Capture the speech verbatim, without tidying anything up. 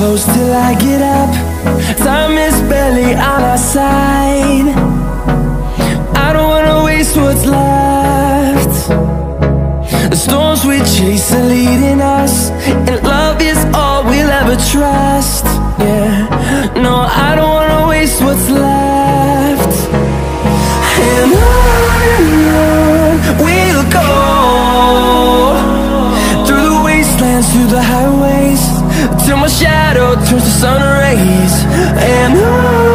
close till I get up. Time is barely on our side. I don't wanna waste what's left. The storms we chase are leading us, and love is all we'll ever trust. Yeah, no, I don't wanna waste what's left. And on and on we'll go, through the wastelands, through the highways, till my shadow turns to sun rays. And on